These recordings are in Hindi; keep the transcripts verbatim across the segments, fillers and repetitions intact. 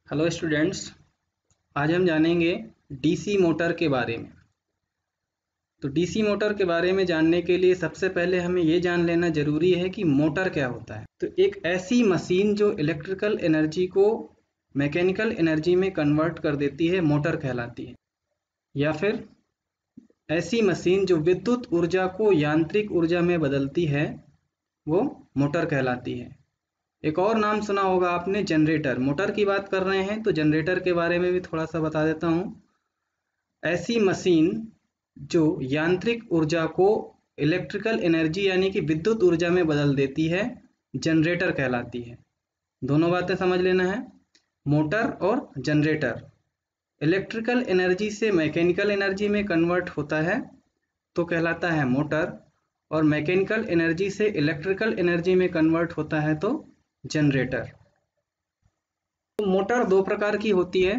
हेलो स्टूडेंट्स, आज हम जानेंगे डीसी मोटर के बारे में। तो डीसी मोटर के बारे में जानने के लिए सबसे पहले हमें ये जान लेना ज़रूरी है कि मोटर क्या होता है। तो एक ऐसी मशीन जो इलेक्ट्रिकल एनर्जी को मैकेनिकल एनर्जी में कन्वर्ट कर देती है, मोटर कहलाती है। या फिर ऐसी मशीन जो विद्युत ऊर्जा को यांत्रिक ऊर्जा में बदलती है, वो मोटर कहलाती है। एक और नाम सुना होगा आपने, जनरेटर। मोटर की बात कर रहे हैं तो जनरेटर के बारे में भी थोड़ा सा बता देता हूँ। ऐसी मशीन जो यांत्रिक ऊर्जा को इलेक्ट्रिकल एनर्जी यानी कि विद्युत ऊर्जा में बदल देती है, जनरेटर कहलाती है। दोनों बातें समझ लेना है, मोटर और जनरेटर। इलेक्ट्रिकल एनर्जी से मैकेनिकल एनर्जी में कन्वर्ट होता है तो कहलाता है मोटर, और मैकेनिकल एनर्जी से इलेक्ट्रिकल एनर्जी में कन्वर्ट होता है तो जनरेटर। तो मोटर दो प्रकार की होती है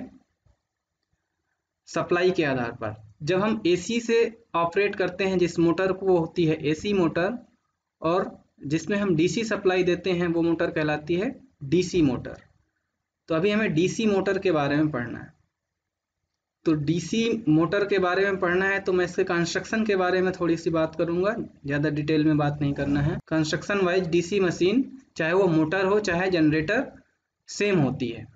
सप्लाई के आधार पर। जब हम एसी से ऑपरेट करते हैं जिस मोटर को, वो होती है एसी मोटर, और जिसमें हम डीसी सप्लाई देते हैं वो मोटर कहलाती है डीसी मोटर। तो अभी हमें डीसी मोटर के बारे में पढ़ना है। तो डीसी मोटर के बारे में पढ़ना है तो मैं इसके कंस्ट्रक्शन के बारे में थोड़ी सी बात करूंगा, ज़्यादा डिटेल में बात नहीं करना है। कंस्ट्रक्शन वाइज डीसी मशीन, चाहे वो मोटर हो चाहे जनरेटर, सेम होती है।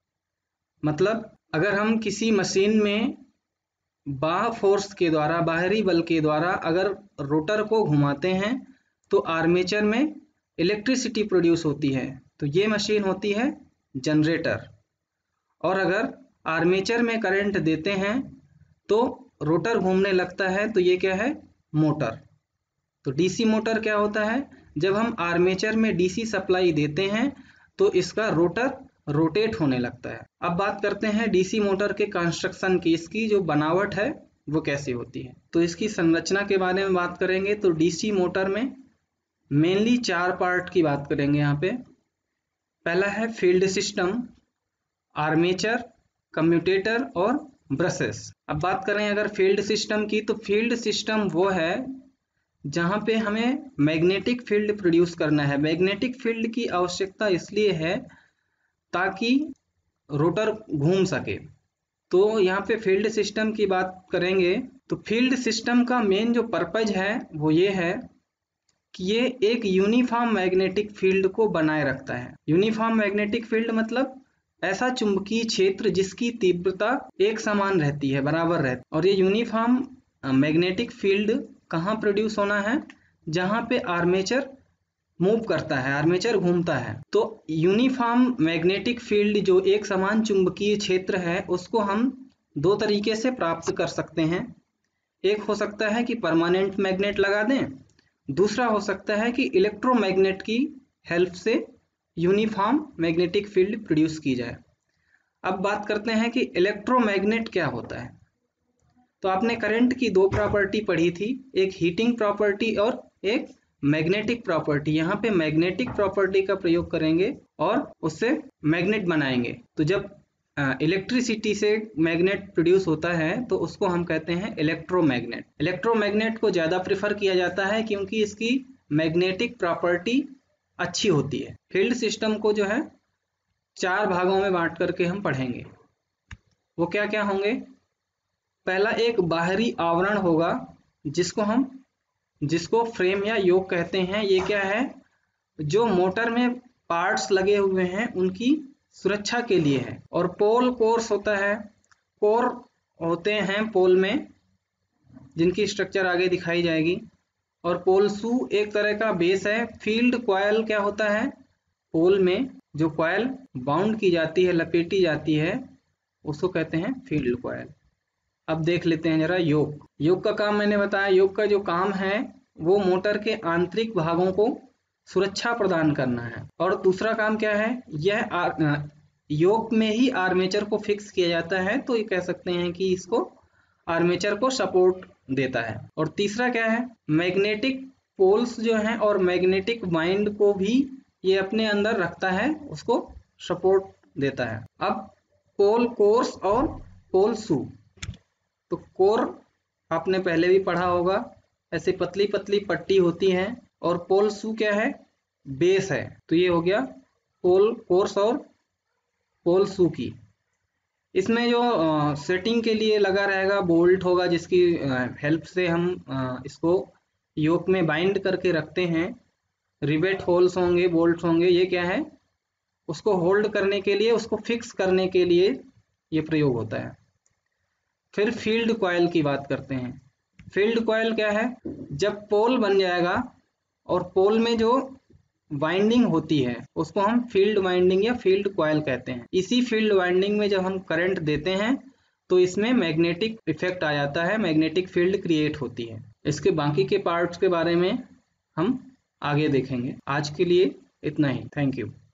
मतलब अगर हम किसी मशीन में बाह्य फोर्स के द्वारा, बाहरी बल के द्वारा अगर रोटर को घुमाते हैं तो आर्मेचर में इलेक्ट्रिसिटी प्रोड्यूस होती है, तो ये मशीन होती है जनरेटर। और अगर आर्मेचर में करंट देते हैं तो रोटर घूमने लगता है, तो ये क्या है, मोटर। तो डीसी मोटर क्या होता है, जब हम आर्मेचर में डीसी सप्लाई देते हैं तो इसका रोटर रोटेट होने लगता है। अब बात करते हैं डीसी मोटर के कंस्ट्रक्शन की, इसकी जो बनावट है वो कैसी होती है। तो इसकी संरचना के बारे में बात करेंगे तो डीसी मोटर में मेनली चार पार्ट की बात करेंगे यहाँ पे। पहला है फील्ड सिस्टम, आर्मेचर, कम्यूटेटर और ब्रशेस। अब बात करें अगर फील्ड सिस्टम की, तो फील्ड सिस्टम वो है जहाँ पे हमें मैग्नेटिक फील्ड प्रोड्यूस करना है। मैग्नेटिक फील्ड की आवश्यकता इसलिए है ताकि रोटर घूम सके। तो यहाँ पे फील्ड सिस्टम की बात करेंगे तो फील्ड सिस्टम का मेन जो पर्पज है वो ये है कि ये एक यूनिफॉर्म मैग्नेटिक फील्ड को बनाए रखता है। यूनिफॉर्म मैग्नेटिक फील्ड मतलब ऐसा चुंबकीय क्षेत्र जिसकी तीव्रता एक समान रहती है, बराबर रहती है। और ये यूनिफॉर्म मैग्नेटिक फील्ड कहाँ प्रोड्यूस होना है, जहाँ पे आर्मेचर मूव करता है, आर्मेचर घूमता है। तो यूनिफॉर्म मैग्नेटिक फील्ड जो एक समान चुंबकीय क्षेत्र है, उसको हम दो तरीके से प्राप्त कर सकते हैं। एक हो सकता है कि परमानेंट मैग्नेट लगा दें, दूसरा हो सकता है कि इलेक्ट्रोमैग्नेट की हेल्प से यूनिफॉर्म मैग्नेटिक फील्ड प्रोड्यूस की जाए। अब बात करते हैं कि इलेक्ट्रोमैग्नेट क्या होता है। तो आपने करंट की दो प्रॉपर्टी पढ़ी थी, एक हीटिंग प्रॉपर्टी और एक मैग्नेटिक प्रॉपर्टी। यहाँ पे मैग्नेटिक प्रॉपर्टी का प्रयोग करेंगे और उससे मैग्नेट बनाएंगे। तो जब इलेक्ट्रिसिटी से मैग्नेट प्रोड्यूस होता है तो उसको हम कहते हैं इलेक्ट्रोमैग्नेट। इलेक्ट्रोमैग्नेट को ज़्यादा प्रेफर किया जाता है क्योंकि इसकी मैग्नेटिक प्रॉपर्टी अच्छी होती है। फील्ड सिस्टम को जो है चार भागों में बांट करके हम पढ़ेंगे। वो क्या क्या होंगे, पहला एक बाहरी आवरण होगा जिसको हम जिसको फ्रेम या योक कहते हैं। ये क्या है, जो मोटर में पार्ट्स लगे हुए हैं उनकी सुरक्षा के लिए है। और पोल कोर्स होता है, कोर होते हैं पोल में जिनकी स्ट्रक्चर आगे दिखाई जाएगी। और पोल शू एक तरह का बेस है। फील्ड कॉयल क्या होता है, पोल में जो कॉयल बाउंड की जाती है, लपेटी जाती है, उसको कहते हैं फील्ड कॉयल। अब देख लेते हैं जरा योक। योक का काम मैंने बताया, योक का जो काम है वो मोटर के आंतरिक भागों को सुरक्षा प्रदान करना है। और दूसरा काम क्या है, यह योक में ही आर्मेचर को फिक्स किया जाता है, तो ये कह सकते हैं कि इसको आर्मेचर को सपोर्ट देता है। और तीसरा क्या है, मैग्नेटिक पोल्स जो हैं और मैग्नेटिक वाइंड को भी ये अपने अंदर रखता है, उसको सपोर्ट देता है। अब पोल कोर्स और पोल शू। तो कोर आपने पहले भी पढ़ा होगा, ऐसे पतली पतली पट्टी होती है। और पोल शू क्या है, बेस है। तो ये हो गया पोल कोर्स और पोल शू की। इसमें जो सेटिंग के लिए लगा रहेगा बोल्ट होगा, जिसकी हेल्प से हम आ, इसको योक में बाइंड करके रखते हैं। रिवेट होल्स होंगे, बोल्ट होंगे, ये क्या है, उसको होल्ड करने के लिए, उसको फिक्स करने के लिए ये प्रयोग होता है। फिर फील्ड कॉयल की बात करते हैं। फील्ड कॉयल क्या है, जब पोल बन जाएगा और पोल में जो वाइंडिंग होती है उसको हम फील्ड वाइंडिंग या फील्ड कॉयल कहते हैं। इसी फील्ड वाइंडिंग में जब हम करंट देते हैं तो इसमें मैग्नेटिक इफेक्ट आ जाता है, मैग्नेटिक फील्ड क्रिएट होती है। इसके बाकी के पार्ट्स के बारे में हम आगे देखेंगे। आज के लिए इतना ही। Thank you.